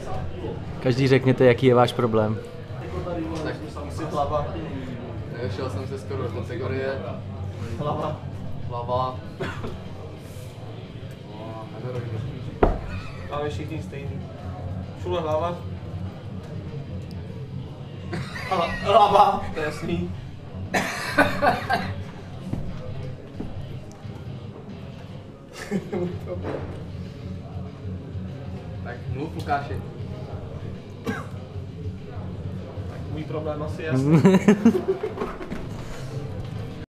Každý řekněte, jaký je váš problém. Tak musím hlava. Nevešel jsem se skoro do kategorie. Hlava. Hlava. Máme všichni stejný. Šule hlava. Hlava, to je jasný. Tak mluv, Lukáši. Tak můj problém asi jasný.